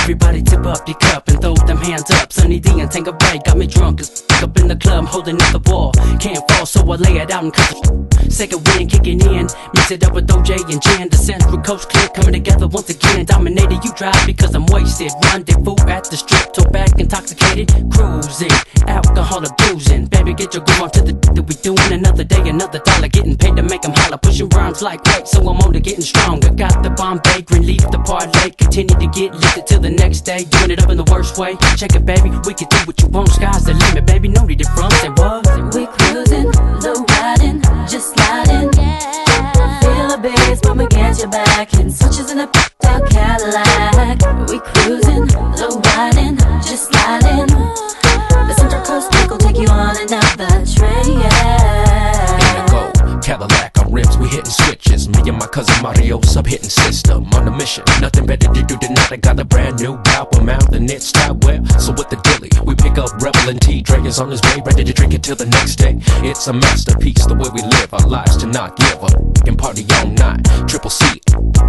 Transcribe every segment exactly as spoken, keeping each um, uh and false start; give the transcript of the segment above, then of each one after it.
Everybody tip up your cup and throw them hands up. Sunny D and take a break, got me drunk as f*** up in the club, holding up the wall. Can't fall, so I lay it out and cut the second wind kicking in. Mix it up with O J and gin. The Central Coast clique coming together once again. Dominated, you drive because I'm wasted. Rendezvous at the strip, toe back intoxicated, cruising, alcohol abusing. Baby, get your groove on to the that we doing. Another day, another dollar, getting paid to make them holler. Pushing rhymes like weight, so I'm only getting stronger. Got the Bombay, green leaf, the parlay. Continue to get lifted till the next day. Doing it up in the worst way. Check it, baby, we can do what you want. Sky's the limit, baby, no need to front. Say what? We cruising, low riding, just sliding. Feel a bass bump against your back, and switches in a p***ed Cadillac. We cruising, low riding, just sliding. The Central Coast clique will take you on another train. In the gold Cadillac on rims, we hitting switches. Me and my cousin Mario, sub hitting system on a mission. Nothing better to do tonight. I got a brand new album out and it's style well. So with the dilly, we pick up Rebel and T. Dre is on his way, ready to drink it till the next day. It's a masterpiece, the way we live our lives, to not give up and party all night. Triple C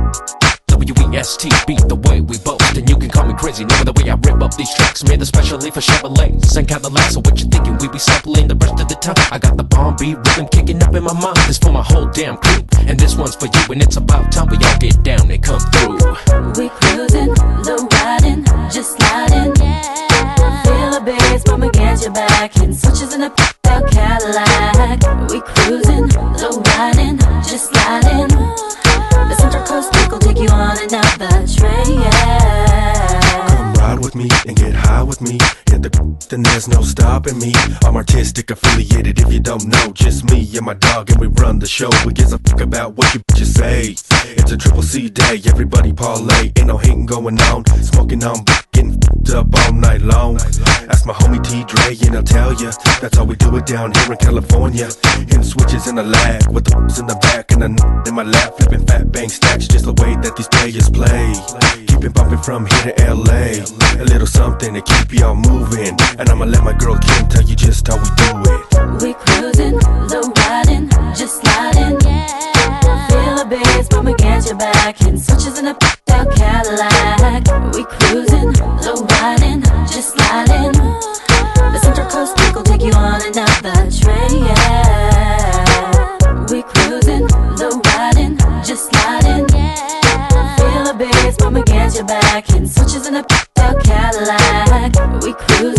W E S T, beat the way we boast. And you can call me crazy, know the way I rip up these tracks, made especially for Chevrolets and Cadillacs. So what you thinking, we be sampling the rest of the time? I got the bomb beat rhythm kicking up in my mind. This for my whole damn crew, and this one's for you. And it's about time we all get down and come through. We cruising, low riding, just sliding. Feel a bass bump against your back, and switches in a p***ed Cadillac. We cruising, low riding, just sliding. The Central Coast clique will take you on another train. Come ride with me and get high with me. Hit the then there's no stopping me. I'm artistic affiliated, if you don't know. Just me and my dog, and we run the show. We gives a fuck about what you bitches say. It's a triple C day, everybody parlay. Ain't no hating going on. Smoking on, getting f***ed up all night long. Ask my homie T Dre and he'll tell ya. That's how we do it down here in California. Hitting switches in the lag, with the f***s in the back and the n*** in my lap. Flipping fat bang stacks, just the way that these players play. Keep it bumping from here to L A. A little something to keep y'all moving. And I'ma let my girl Kim tell you just how we do it. We cruising, low riding, just sliding. Feel a bass bump against your back, and switches in a p***ed Cadillac. We cruising, low riding, just sliding. The Central Coast clique will take you on another train. We cruising, low riding, just sliding. Feel a bass bump against your back, and switches in a p***ed Cadillac. We cruising.